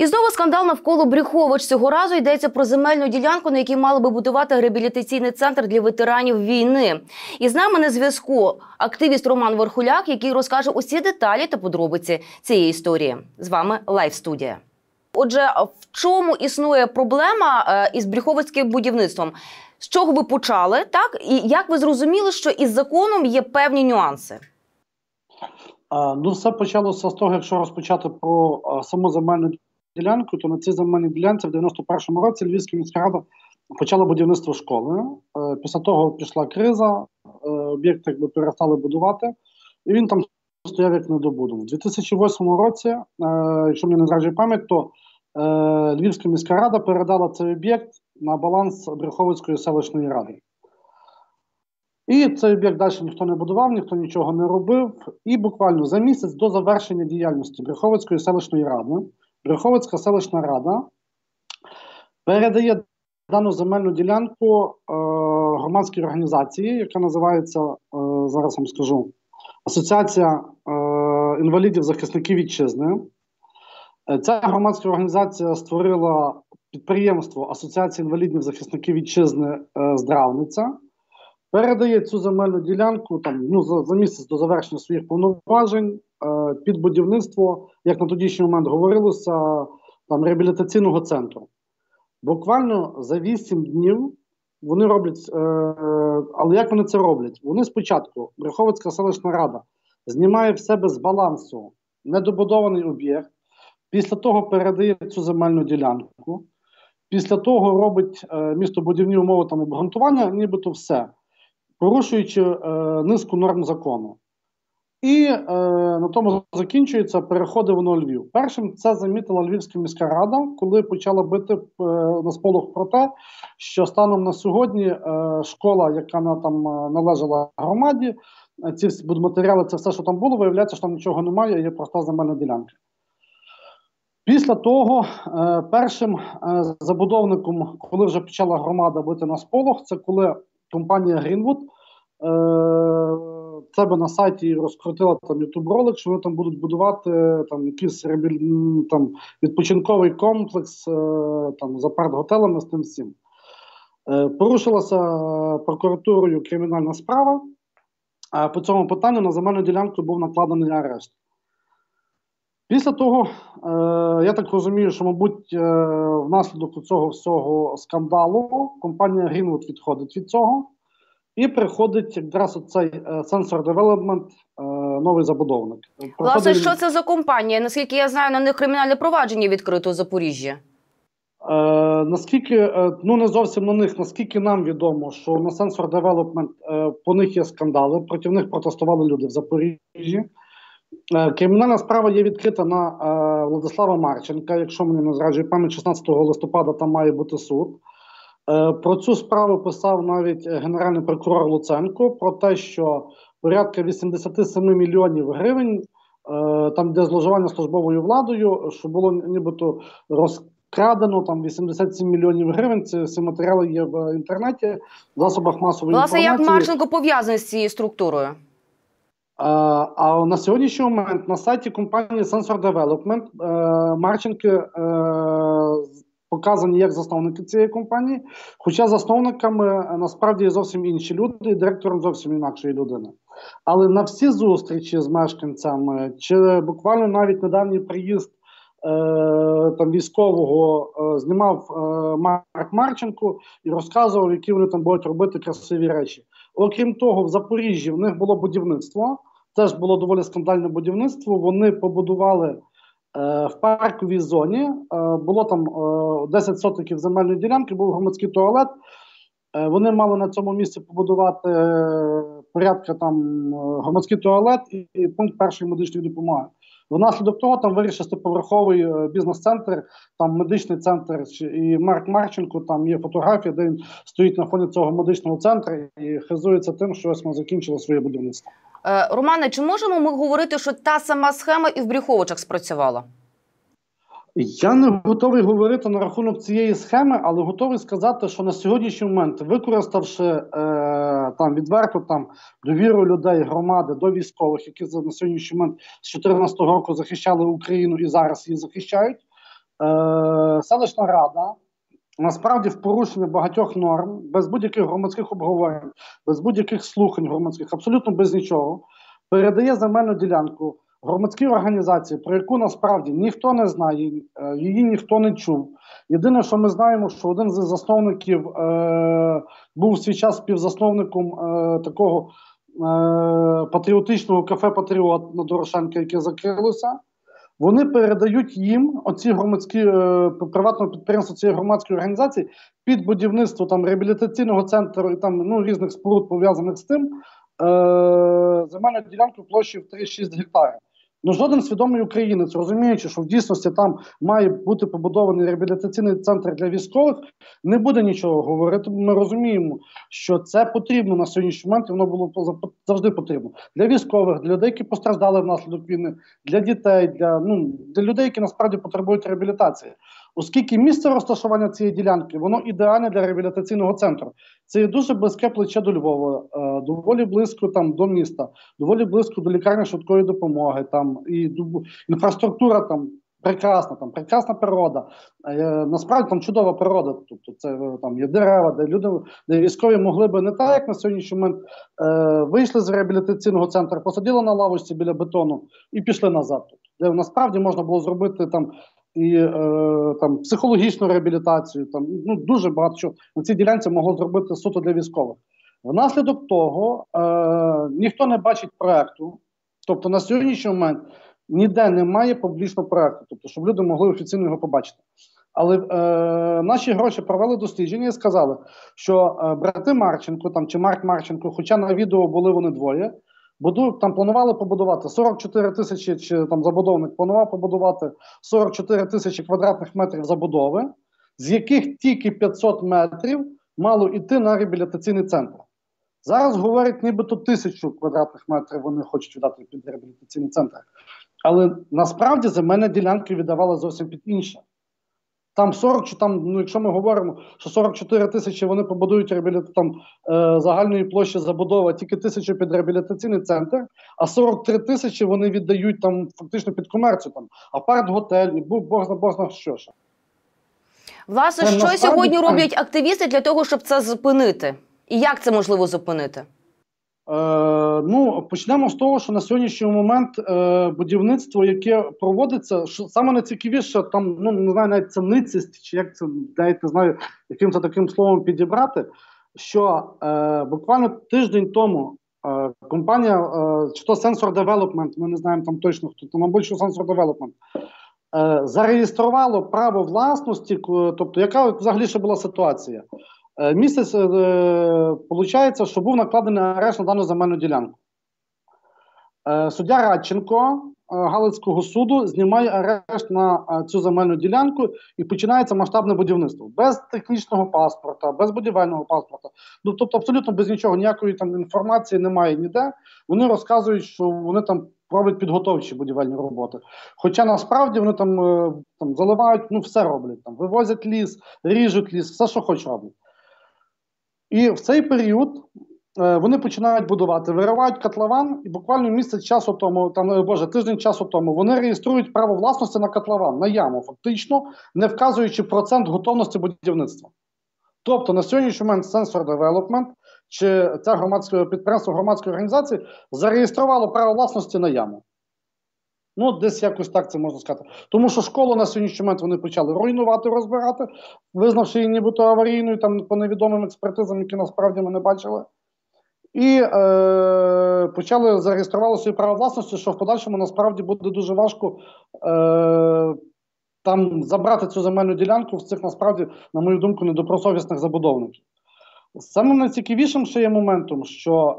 І знову скандал навколо Брюхович. Цього разу йдеться про земельну ділянку, на якій мали би будувати реабілітаційний центр для ветеранів війни. І з нами на зв'язку активіст Роман Верхуляк, який розкаже усі деталі та подробиці цієї історії. З вами Лайв-студія. Отже, в чому існує проблема із брюховицьким будівництвом? З чого ви почали, так? І як ви зрозуміли, що із законом є певні нюанси? Все почалося з того, якщо розпочати про саму земельну ділянку, то на цій земельній ділянці в 91-му році Львівська міська рада почала будівництво школи. Після того пішла криза, об'єкт перестали будувати, і він там стояв як недобудов. У 2008 році, якщо мені не зраджує пам'ять, то Львівська міська рада передала цей об'єкт на баланс Брюховицької селищної ради. І цей об'єкт далі ніхто не будував, ніхто нічого не робив. І буквально за місяць до завершення діяльності Брюховицької селищної ради, Брюховицька селищна рада передає дану земельну ділянку громадській організації, яка називається, зараз вам скажу, Асоціація інвалідів-захисників вітчизни. Ця громадська організація створила підприємство Асоціації інвалідів-захисників вітчизни «Здравниця». Передає цю земельну ділянку за місяць до завершення своїх повноважень під будівництво, як на тодішній момент говорилося, реабілітаційного центру. Буквально за 8 днів вони роблять, але як вони це роблять? Вони спочатку, Брюховицька селищна рада, знімає в себе з балансу недобудований об'єкт, після того передає цю земельну ділянку, після того робить містобудівні умови обґрунтування, нібито все, порушуючи низку норм закону. І на тому закінчується, переходить воно у Львів. Першим це замітила Львівська міська рада, коли почала бити на сполох про те, що станом на сьогодні школа, яка належала громаді, ці всі будматеріали, це все, що там було, виявляється, що там нічого немає, є проста земельна ділянка. Після того першим забудовником, коли вже почала громада бити на сполох, це коли компанія Greenwood себе на сайті розкрутила ютуб-ролик, що вони там будуть будувати якийсь відпочинковий комплекс за партготелами з тим всім. Порушилася прокуратурою кримінальна справа, а по цьому питанню на земельну ділянку був накладений арешт. Після того, я так розумію, що, мабуть, внаслідок цього всього скандалу компанія Greenwood відходить від цього і приходить якраз оцей Sensor Development, новий забудовник. Власне, що це за компанія? Наскільки я знаю, на них кримінальне провадження відкрито у Запоріжжі. Наскільки, не зовсім на них, наскільки нам відомо, що на Sensor Development по них є скандали, проти них протестували люди в Запоріжжі. Кримінальна справа є відкрита на Владислава Марченка, якщо мені не зраджує пам'ять, 16 листопада там має бути суд. Про цю справу писав навіть генеральний прокурор Луценко, про те, що порядка 87 мільйонів гривень, там де зловживання службовою владою, що було нібито розкрадено, 87 мільйонів гривень, ці всі матеріали є в інтернеті, в засобах масової інформації. Власне, як Марченко пов'язаний з цією структурою? А на сьогоднішній момент на сайті компанії Sensor Development Марченки показані як засновники цієї компанії, хоча засновниками насправді є зовсім інші люди, і директором зовсім інакшої людини. Але на всі зустрічі з мешканцями, чи буквально навіть недавній приїзд військового знімав Марк Марченко і розказував, які вони там будуть робити красиві речі. Окрім того, в Запоріжжі в них було будівництво, це ж було доволі скандальне будівництво, вони побудували в парковій зоні, було там 10 сотиків земельної ділянки, був громадський туалет, вони мали на цьому місці побудувати порядка громадський туалет і пункт першої медичної допомоги. Внаслідок того там вирішив 6-поверховий бізнес-центр, там медичний центр, і Марк Марченко, там є фотографія, де він стоїть на фоні цього медичного центру і хизується тим, що ось ми закінчили своє будівництво. Романе, чи можемо ми говорити, що та сама схема і в Брюховичах спрацювала? Я не готовий говорити на рахунок цієї схеми, але готовий сказати, що на сьогоднішній момент, використавши відверто довіру людей, громади до військових, які на сьогоднішній момент з 2014 року захищали Україну і зараз її захищають, селищна рада, насправді в порушення багатьох норм, без будь-яких громадських обговорень, без будь-яких слухань громадських, абсолютно без нічого, передає земельну ділянку громадській організації, про яку насправді ніхто не знає, її ніхто не чув. Єдине, що ми знаємо, що один з засновників був в свій час співзасновником такого патріотичного кафе «Патріот» на Дорошенка, яке закрилося. Вони передають їм, оці громадські, приватного підприємства цієї громадської організації, під будівництво там реабілітаційного центру і там різних споруд пов'язаних з тим, земельну ділянку площею в 3,6 гектарів. Ну, жоден свідомий українець, розуміючи, що в дійсності там має бути побудований реабілітаційний центр для військових, не буде нічого говорити. Ми розуміємо, що це потрібно на сьогоднішній момент, і воно було завжди потрібно. Для військових, для людей, які постраждали внаслідок війни, для дітей, для людей, які насправді потребують реабілітації. Оскільки місце розташування цієї ділянки, воно ідеальне для реабілітаційного центру. Це є дуже близьке плече до Львова, доволі близько там до міста, доволі близько до лікарні швидкої допомоги, там і інфраструктура там прекрасна, там прекрасна природа. Насправді там чудова природа. Тобто це там є дерева, де люди, де військові могли би не так, як на сьогоднішній момент вийшли з реабілітаційного центру, посадили на лавочці біля бетону і пішли назад. Де насправді можна було зробити там і там психологічну реабілітацію, там дуже багато що на цій ділянці могло зробити суто для військових. Внаслідок того ніхто не бачить проекту, тобто на сьогоднішній момент ніде немає публічного проекту, тобто щоб люди могли офіційно його побачити. Але наші гроші провели дослідження і сказали, що брати Марченко там чи Марк Марченко, хоча на відео були вони двоє, там планували побудувати 44 тисячі, чи там забудовник планував побудувати 44 тисячі квадратних метрів забудови, з яких тільки 500 метрів мало йти на реабілітаційний центр. Зараз говорять, нібито 1000 квадратних метрів вони хочуть віддати під реабілітаційний центр. Але насправді земельні ділянки віддавали зовсім під інше. Там якщо ми говоримо, що 44 тисячі вони побудують загальної площі забудови, тільки 1000 під реабілітаційний центр, а 43 тисячі вони віддають там фактично під комерцію, там апарт-готель і Бог зна що. Власне, що сьогодні роблять активісти для того, щоб це зупинити? І як це можливо зупинити? Почнемо з того, що на сьогоднішній момент будівництво, яке проводиться, що саме найцікавіше, там, не знаю, навіть це ницість, чи як це, навіть не знаю, яким це таким словом підібрати, що буквально тиждень тому компанія, чи то Sensor Development, ми не знаємо там точно хто, то мабуть, що Sensor Development, зареєструвало право власності, тобто яка взагалі ще була ситуація. Місяць, виходить, що був накладений арешт на дану земельну ділянку. Суддя Радченко Галицького суду знімає арешт на цю земельну ділянку і починається масштабне будівництво. Без технічного паспорта, без будівельного паспорта. Тобто абсолютно без нічого, ніякої там інформації немає ніде. Вони розказують, що вони там роблять підготовчі будівельні роботи. Хоча насправді вони там заливають, все роблять. Там, вивозять ліс, ріжуть ліс, все, що хоч роблять. І в цей період вони починають будувати, виривають котлован, і буквально тиждень часу тому вони реєструють право власності на котлован, на яму, фактично, не вказуючи процент готовності будівництва. Тобто на сьогоднішній момент Sensor Development, чи це підприємство громадської організації, зареєструвало право власності на яму. Десь якось так це можна сказати. Тому що школу на сьогоднішній момент вони почали руйнувати, розбирати, визнавши її нібито аварійною, там по невідомим експертизам, які насправді ми не бачили. І зареєстрували своє право власності, що в подальшому насправді буде дуже важко там забрати цю земельну ділянку в цих, насправді, на мою думку, недобросовісних забудовників. Самим найцікавішим ще є моментом, що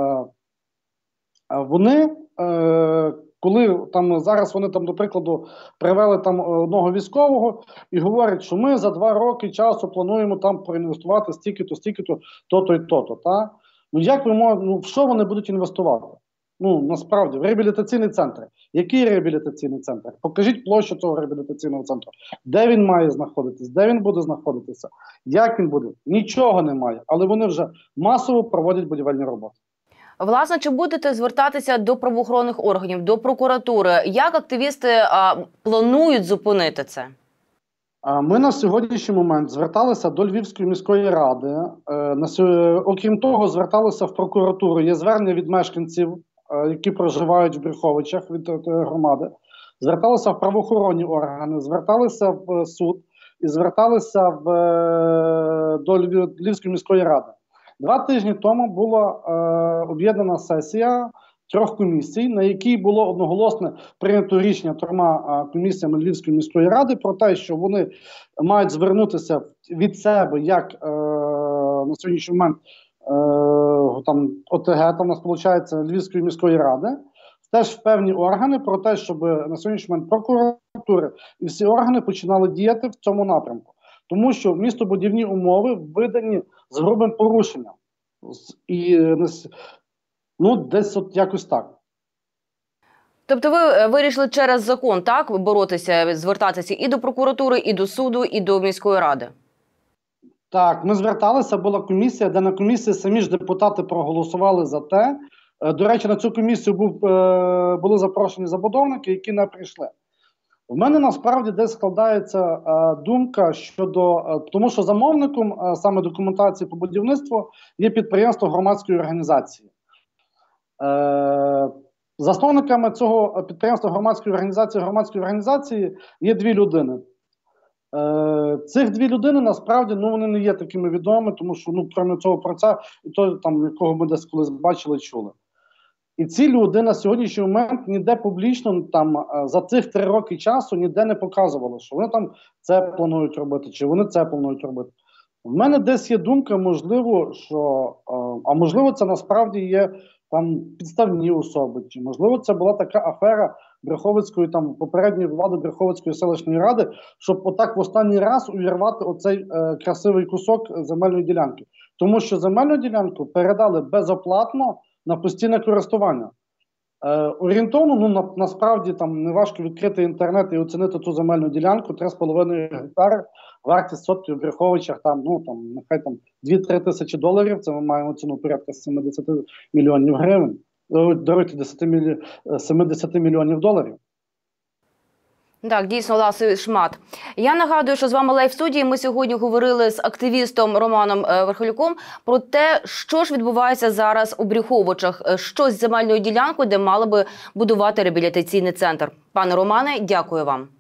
вони, коли там зараз вони там, до прикладу, привели там одного військового і говорять, що ми за 2 роки часу плануємо там проінвестувати стільки-то, то-то і то-то, та? Як ви можете, в що вони будуть інвестувати? Насправді, в реабілітаційний центр. Який реабілітаційний центр? Покажіть площу цього реабілітаційного центру. Де він має знаходитись? Де він буде знаходитися? Як він буде? Нічого немає. Але вони вже масово проводять будівельні роботи. Власне, чи будете звертатися до правоохоронних органів, до прокуратури? Як активісти планують зупинити це? Ми на сьогоднішній момент зверталися до Львівської міської ради. Окрім того, зверталися в прокуратуру. Є звернення від мешканців, які проживають в Брюховичах від громади. Зверталися в правоохоронні органи, зверталися в суд і зверталися до Львівської міської ради. 2 тижні тому була об'єднана сесія 3 комісій, на якій було одноголосно прийнято рішення 3 комісіями Львівської міської ради про те, що вони мають звернутися від себе, як на сьогоднішній момент там ОТГ, там у нас виходить Львівської міської ради, теж в певні органи про те, щоб на сьогоднішній момент прокуратури і всі органи починали діяти в цьому напрямку. Тому що містобудівні умови видані з грубим порушенням. І десь от якось так. Тобто ви вирішили через закон, так, боротися, звертатися і до прокуратури, і до суду, і до міської ради? Так, ми зверталися, була комісія, де на комісії самі ж депутати проголосували за те. До речі, на цю комісію були запрошені забудовники, які не прийшли. В мене насправді десь складається думка щодо, тому що замовником саме документації по будівництву є підприємство громадської організації. Засновниками цього підприємства громадської організації є 2 людини. Цих 2 людини насправді вони не є такими відомими, тому що крім цього процесу, і то там, якого ми десь колись бачили, чули. І ці люди на сьогоднішній момент ніде публічно там за цих 3 роки часу ніде не показували, що вони там це планують робити, чи вони це планують робити. В мене десь є думка, можливо, що, можливо, це насправді є там підставні особи, чи можливо це була така афера Брюховицької, там попередньої влади Брюховицької селищної ради, щоб отак в останній раз увірвати оцей красивий кусок земельної ділянки. Тому що земельну ділянку передали безоплатно на постійне користування. Орієнтовно, насправді там не важко відкрити інтернет і оцінити цю земельну ділянку, 3,5 гектари, вартість сотки в Брюховичах, нехай там 2-3 тисячі доларів, це ми маємо ціну порядка 70 мільйонів гривень, даруйте, 70 мільйонів доларів. Так, дійсно, ласий шмат. Я нагадую, що з вами лайв-студії ми сьогодні говорили з активістом Романом Верхолюком про те, що ж відбувається зараз у Брюховичах, що з земельною ділянкою, де мали би будувати реабілітаційний центр. Пане Романе, дякую вам.